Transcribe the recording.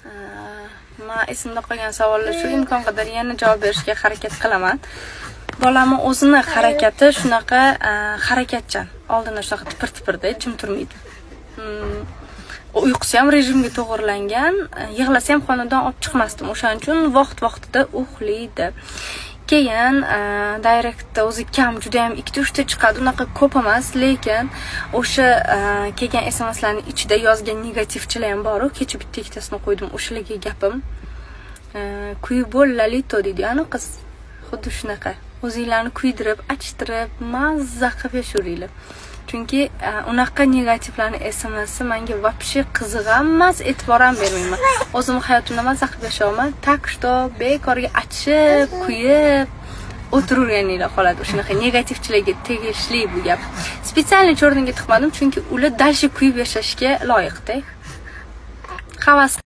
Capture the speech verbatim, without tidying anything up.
Men esimda qolgan savollar shu, imkon qadar yana javob berishga harakat qilaman. Bolamning o'zini harakati shunaqa harakatchan. Oldinda shunaqa tipir-tipirda, jim turmaydi. Uyqusi ham rejimga to'g'rilangan, yig'lasa ham xonadan olib chiqmasdim. O'shaning uchun vaqt-vaqtida uxlaydi. Keyin direktda o'zi kam, juda ham ikkita uchta chiqadi, unaqa ko'p emas, lekin o'sha kelgan S M Slarning ichida yozgan negativchilar ham bor. Kecha bitta ikkitasini qo'ydim, o'shalarga gapim. Kuybol lalito deydi, ana qiz. Xuddi shunaqa. O'zinglarni kuydirib, achtirib, mazza qilib yashuringlar. Chunki unaqa negativlarni S M S menga вообще qiziq emas, e'tibor ham bermayman. O'zim hayotimda mazza qilib yashayman. Tak что bekorga achib, kuyib o'tiraveringlar qoladi. Shunaqa negativchilarga tegishli bu gap. Spesialni o'rniga tiqmadim, chunki ular dalshi kuyib yashashga loyiqda. Havas